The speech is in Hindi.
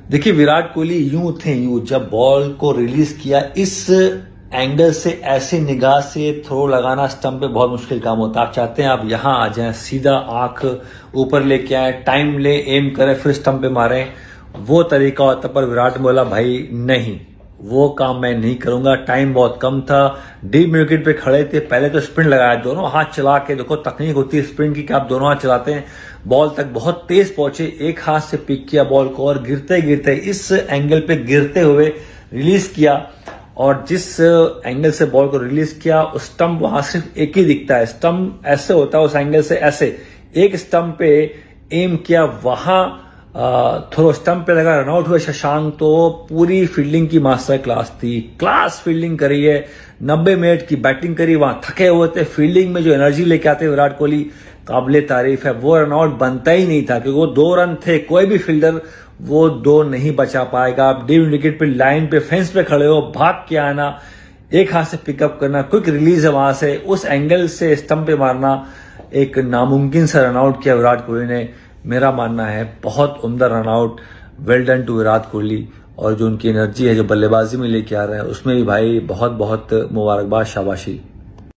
देखिए विराट कोहली यूं थे, यूं जब बॉल को रिलीज किया इस एंगल से ऐसे निगाह से थ्रो लगाना स्टंप पे बहुत मुश्किल काम होता है। आप चाहते हैं आप यहां आ जाएं, सीधा आंख ऊपर लेके आए, टाइम ले, एम करें, फिर स्टंप पे मारें, वो तरीका होता। पर विराट बोला भाई नहीं, वो काम मैं नहीं करूंगा। टाइम बहुत कम था, डीप विकेट पे खड़े थे, पहले तो स्पिन लगाया, दोनों हाथ चला के, देखो तकनीक होती है स्पिन की कि आप दोनों हाथ चलाते हैं, बॉल तक बहुत तेज पहुंचे, एक हाथ से पिक किया बॉल को और गिरते गिरते इस एंगल पे गिरते हुए रिलीज किया। और जिस एंगल से बॉल को रिलीज किया उस स्टंप वहां सिर्फ एक ही दिखता है, स्टंप ऐसे होता है उस एंगल से, ऐसे एक स्टंप पे एम किया, वहां थ्रो स्टंप पे लगा, रनआउट हुआ शशांक। तो पूरी फील्डिंग की मास्टर क्लास थी, क्लास फील्डिंग करी है, 90 मिनट की बैटिंग करी, वहां थके हुए थे, फील्डिंग में जो एनर्जी लेके आते विराट कोहली काबिले तारीफ है। वो रनआउट बनता ही नहीं था क्योंकि वो 2 रन थे, कोई भी फील्डर वो 2 नहीं बचा पाएगा। आप डीप विकेट पे लाइन पे फेंस पे खड़े हो, भाग के आना, एक हाथ से पिकअप करना, क्विक रिलीज है वहां से, उस एंगल से स्टंप पे मारना, एक नामुमकिन सा रनआउट किया विराट कोहली ने। मेरा मानना है बहुत उम्दा run out, well done to Virat Kohli. और जो उनकी एनर्जी है जो बल्लेबाजी में लेके आ रहे हैं उसमें भी भाई बहुत बहुत मुबारकबाद, शाबाशी।